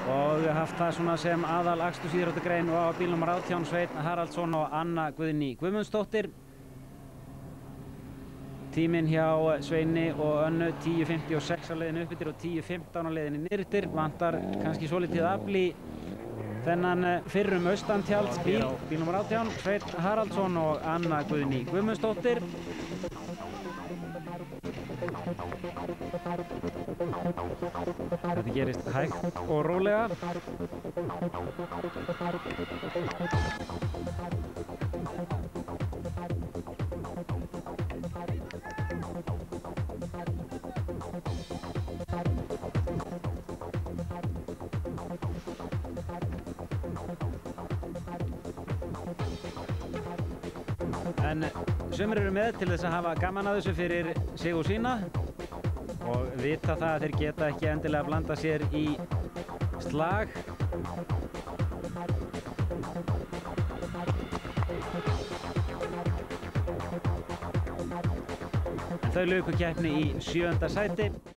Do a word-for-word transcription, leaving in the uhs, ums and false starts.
og haft það svona sem aðal akstursíþróttagrein og á bíl númer átján Sveinn Haraldsson og Anna Guðný Guðmundsdóttir. Tíminn hjá Sveini og Önnu tíu fimmtíu og sex á leiðinni upp yfir og tíu fimmtán á leiðinni niður yfir. Vantar kannski svolítið afl í þennan fyrrum austantjaldsbíl. Bíl númer átján Sveinn Haraldsson og Anna Guðný Guðmundsdóttir. Þetta gerist hægt og rólega. En sumir eru með til þess að hafa gaman að þessu fyrir sig og sína og vita það að þeir geta ekki endilega að blanda sér í slag. En þau luku keppni í sjöunda sæti.